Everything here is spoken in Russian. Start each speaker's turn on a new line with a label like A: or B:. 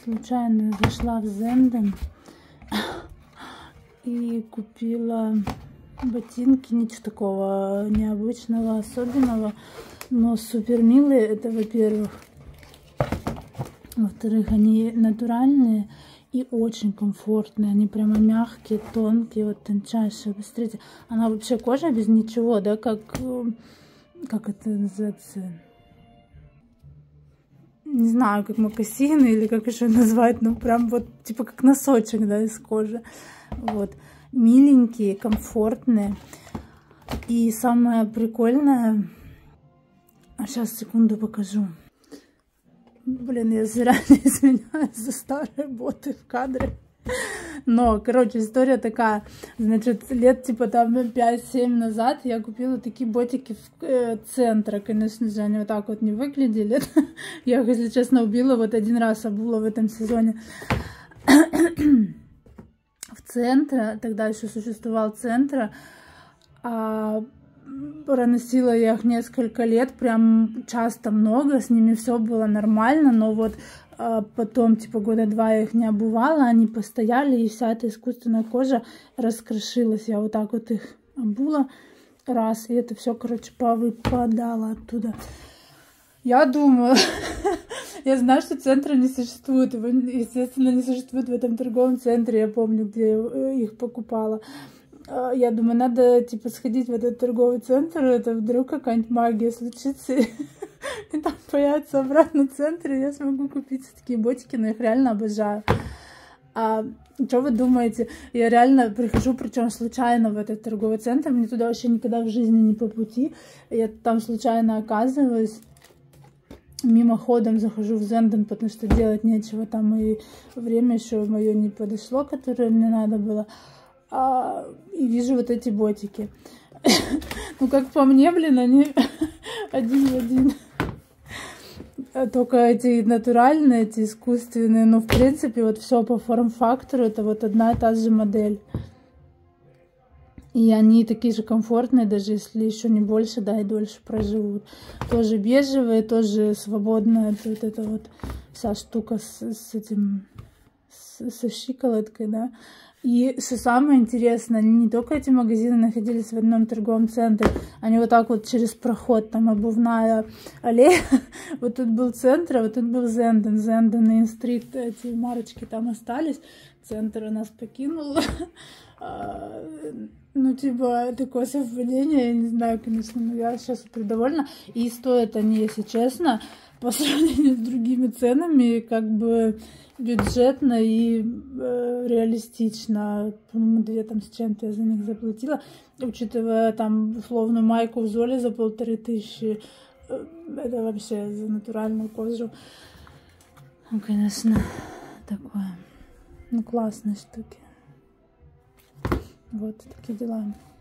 A: случайно зашла в Зенден и купила ботинки, ничего такого необычного, особенного, но супер милые, это во-первых. Во-вторых, они натуральные и очень комфортные, они прямо мягкие, тонкие, вот тончайшие. Посмотрите, она вообще кожа без ничего, да, как это называется? Не знаю, как мокасины или как еще назвать, ну прям вот типа как носочек, да, из кожи. Вот, миленькие, комфортные. И самое прикольное, сейчас секунду покажу. Блин, я заранее извиняюсь за старые боты в кадре. Но, короче, история такая. Значит, лет типа там 5-7 назад я купила такие ботики в центре. Конечно же, они вот так вот не выглядели. Я их, если честно, убила. Вот один раз обула в этом сезоне. В центре, тогда еще существовал центр. Проносила я их несколько лет, прям часто много, с ними все было нормально, но вот потом, типа, года 2 я их не обувала, они постояли, и вся эта искусственная кожа раскрошилась. Я вот так вот их обула раз, и это все, короче, повыпадало оттуда. Я думаю, я знаю, что центра не существует, его, естественно, не существует в этом торговом центре, я помню, где я их покупала. Я думаю, надо, типа, сходить в этот торговый центр, это вдруг какая-нибудь магия случится, и там появится обратно центр, и я смогу купить такие ботики, но их реально обожаю. Что вы думаете? Я реально прихожу, причем случайно в этот торговый центр, мне туда вообще никогда в жизни не по пути, я там случайно оказываюсь, мимоходом захожу в Зенден, потому что делать нечего, там и время еще мое не подошло, которое мне надо было. И вижу вот эти ботики. Ну, как по мне, блин, они один в один. Только эти натуральные, эти искусственные. Но, в принципе, вот все по форм-фактору, это вот одна и та же модель. И они такие же комфортные, даже если еще не больше, да, и дольше проживут. Тоже бежевые, тоже свободная. Вот эта вот вся штука со щиколоткой, да. И что самое интересное, не только эти магазины находились в одном торговом центре, они вот так вот через проход, там обувная аллея, вот тут был центр, а вот тут был Зенден, Зенден и Инстрикт, эти марочки там остались, центр у нас покинул. Ну, типа, такое совпадение, я не знаю, конечно, но я сейчас супер довольна. И стоят они, если честно, по сравнению с другими ценами, как бы бюджетно и реалистично. По-моему, 2 там с чем-то я за них заплатила. Учитывая там условно майку в Золе за 1500, это вообще за натуральную кожу. Ну, конечно, такое. Ну, классные штуки. Вот такие дела.